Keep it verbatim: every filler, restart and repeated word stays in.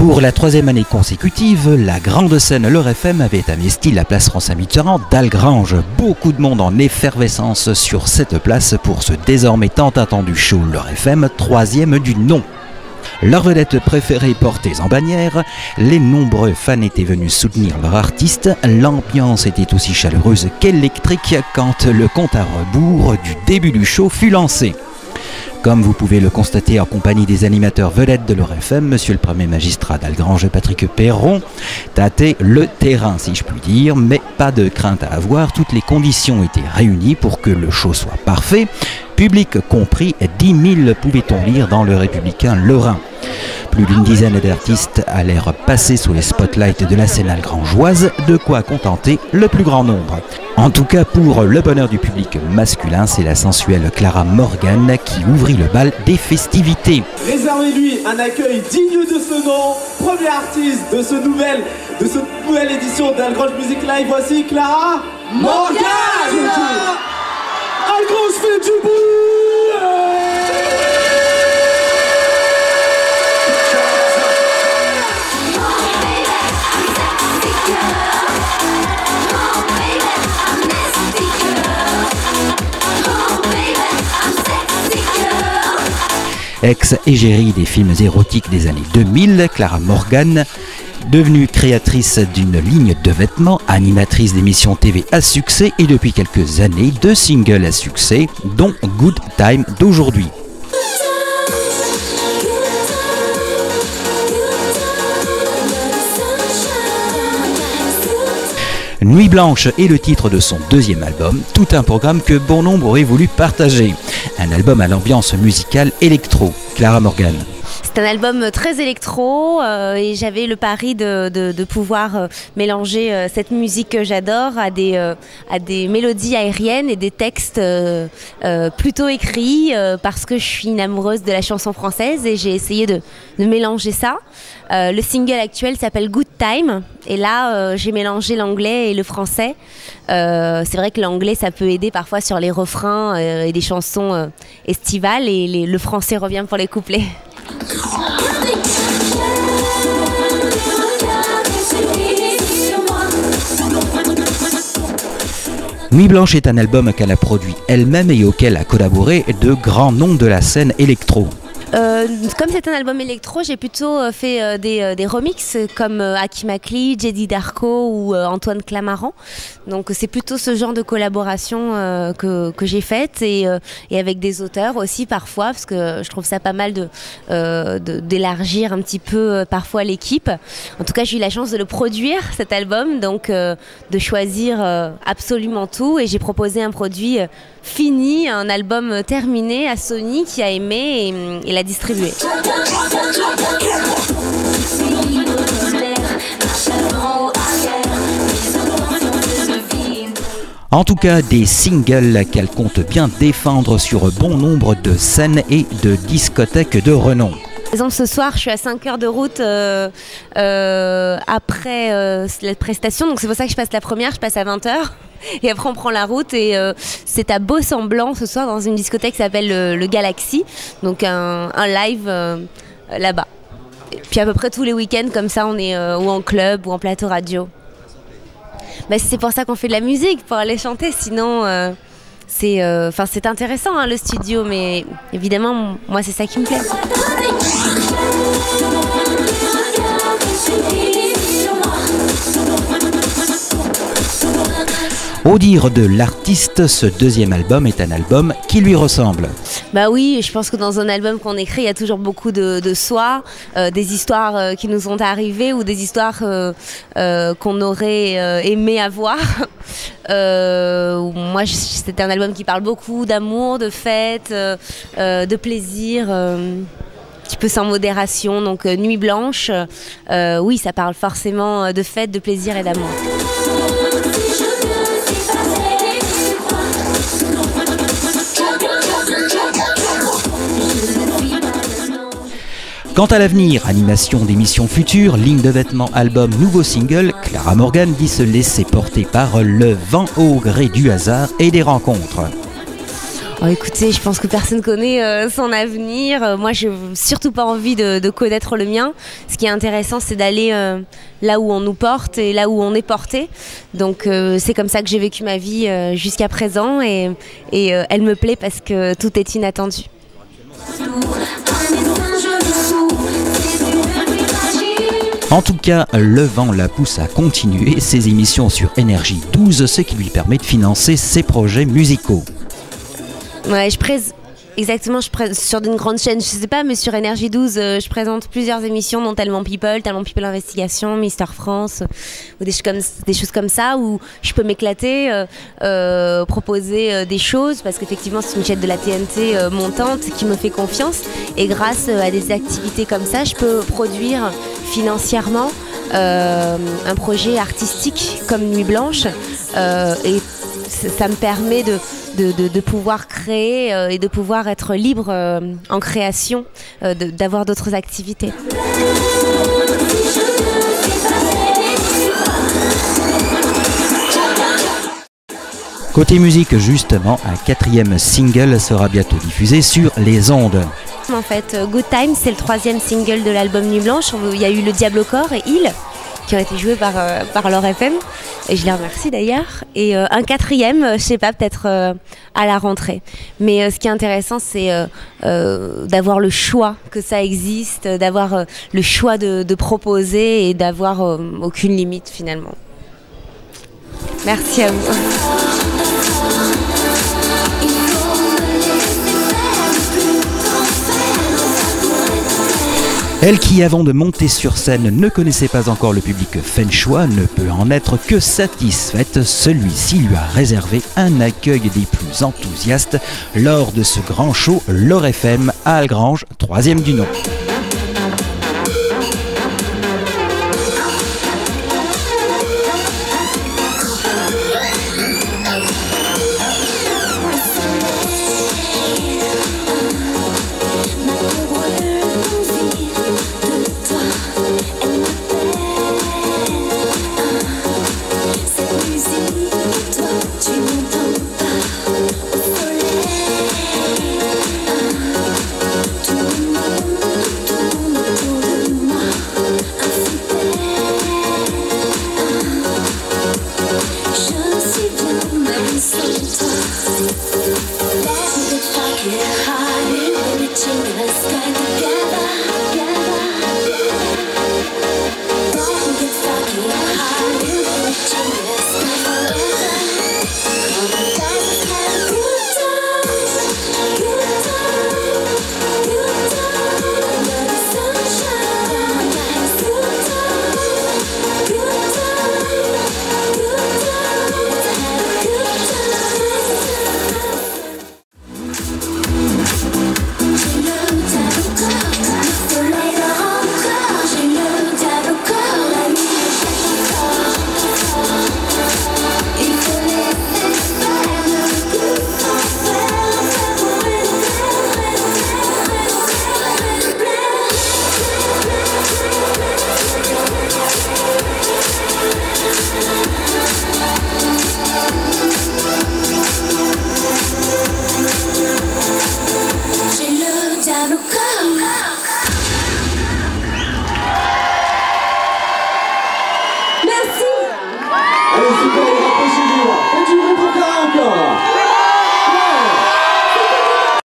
Pour la troisième année consécutive, la grande scène L'Heure F M avait investi la place François Mitterrand d'Algrange. Beaucoup de monde en effervescence sur cette place pour ce désormais tant attendu show L'Heure F M, troisième du nom. Leur vedette préférée portée en bannière, les nombreux fans étaient venus soutenir leur artiste. L'ambiance était aussi chaleureuse qu'électrique quand le compte à rebours du début du show fut lancé. Comme vous pouvez le constater en compagnie des animateurs vedettes de L'Heure F M, monsieur le premier magistrat d'Algrange, Patrick Perron, tâtait le terrain, si je puis dire, mais pas de crainte à avoir, toutes les conditions étaient réunies pour que le show soit parfait. Public compris, dix mille pouvait-on lire dans le Républicain Lorrain. Plus d'une dizaine d'artistes allèrent passer sous les spotlights de la scène algrangeoise, de quoi contenter le plus grand nombre. En tout cas, pour le bonheur du public masculin, c'est la sensuelle Clara Morgan qui ouvrit le bal des festivités. Réservez-lui un accueil digne de ce nom, premier artiste de, ce nouvel, de cette nouvelle édition d'Algrange Music Live. Voici Clara Morgan. Algrange fait du bruit. Ex-égérie des films érotiques des années deux mille, Clara Morgan, devenue créatrice d'une ligne de vêtements, animatrice d'émissions T V à succès et depuis quelques années de singles à succès, dont Good Time d'aujourd'hui. Nuit Blanche est le titre de son deuxième album, tout un programme que bon nombre auraient voulu partager. Un album à l'ambiance musicale électro. Clara Morgan. C'est un album très électro euh, et j'avais le pari de, de, de pouvoir euh, mélanger euh, cette musique que j'adore à des, euh, à des mélodies aériennes et des textes euh, euh, plutôt écrits euh, parce que je suis une amoureuse de la chanson française et j'ai essayé de, de mélanger ça. Euh, le single actuel s'appelle Good Time et là euh, j'ai mélangé l'anglais et le français. Euh, c'est vrai que l'anglais ça peut aider parfois sur les refrains euh, et des chansons euh, estivales et les, le français revient pour les couplets. Nuit Blanche est un album qu'elle a produit elle-même et auquel a collaboré de grands noms de la scène électro. Euh, comme c'est un album électro, j'ai plutôt euh, fait euh, des, euh, des remixes comme euh, Aki Makli, Jedi Darko ou euh, Antoine Clamaran. Donc c'est plutôt ce genre de collaboration euh, que, que j'ai faite et, euh, et avec des auteurs aussi parfois parce que je trouve ça pas mal de, euh, de, d'élargir un petit peu euh, parfois l'équipe. En tout cas, j'ai eu la chance de le produire cet album, donc euh, de choisir euh, absolument tout et j'ai proposé un produit euh, fini, un album terminé à Sony qui a aimé et, et l'a distribué. En tout cas, des singles qu'elle compte bien défendre sur bon nombre de scènes et de discothèques de renom. Par exemple, ce soir, je suis à cinq heures de route euh, euh, après euh, la prestation, donc c'est pour ça que je passe la première, je passe à vingt heures. Et après on prend la route et euh, c'est à Beau-Semblant ce soir dans une discothèque qui s'appelle le, le Galaxy, donc un, un live euh, là-bas. Et puis à peu près tous les week-ends comme ça on est euh, ou en club ou en plateau radio. Bah, c'est pour ça qu'on fait de la musique, pour aller chanter, sinon euh, c'est euh, c'est intéressant hein, le studio, mais évidemment moi c'est ça qui me plaît. Au dire de l'artiste, ce deuxième album est un album qui lui ressemble. Bah oui, je pense que dans un album qu'on écrit, il y a toujours beaucoup de, de soi, euh, des histoires euh, qui nous sont arrivées ou des histoires euh, euh, qu'on aurait euh, aimé avoir. Euh, moi, c'est un album qui parle beaucoup d'amour, de fête, euh, euh, de plaisir. Euh, un petit peu sans modération, donc euh, Nuit Blanche, euh, oui, ça parle forcément de fête, de plaisir et d'amour. Quant à l'avenir, animation d'émissions futures, ligne de vêtements, album, nouveau single, Clara Morgan dit se laisser porter par le vent au gré du hasard et des rencontres. Oh, écoutez, je pense que personne connaît euh, son avenir. Euh, moi, je n'ai surtout pas envie de, de connaître le mien. Ce qui est intéressant, c'est d'aller euh, là où on nous porte et là où on est porté. Donc, euh, c'est comme ça que j'ai vécu ma vie euh, jusqu'à présent et, et euh, elle me plaît parce que tout est inattendu. En tout cas, le vent la pousse à continuer ses émissions sur Énergie douze, ce qui lui permet de financer ses projets musicaux. Ouais, je présente exactement, je présente sur une grande chaîne, je sais pas, mais sur Énergie douze, euh, je présente plusieurs émissions, dont Tellement People, Tellement People Investigation, Mister France, euh, ou des choses comme des choses comme ça où je peux m'éclater, euh, euh, proposer euh, des choses, parce qu'effectivement c'est une chaîne de la T N T euh, montante qui me fait confiance, et grâce euh, à des activités comme ça, je peux produire financièrement euh, un projet artistique comme Nuit Blanche, euh, et ça me permet de De, de, de pouvoir créer euh, et de pouvoir être libre euh, en création, euh, d'avoir d'autres activités. Côté musique, justement, un quatrième single sera bientôt diffusé sur les ondes. En fait, Good Time, c'est le troisième single de l'album Nuit Blanche. Il y a eu Le Diable au corps et Il, qui ont été joués par, euh, par Laure F M, et je les remercie d'ailleurs. Et euh, un quatrième, euh, je sais pas, peut-être euh, à la rentrée. Mais euh, ce qui est intéressant, c'est euh, euh, d'avoir le choix que ça existe, d'avoir euh, le choix de, de proposer et d'avoir euh, aucune limite finalement. Merci à vous. Elle qui, avant de monter sur scène, ne connaissait pas encore le public Fenchois, ne peut en être que satisfaite. Celui-ci lui a réservé un accueil des plus enthousiastes lors de ce grand show Laure F M à Algrange, troisième du nom.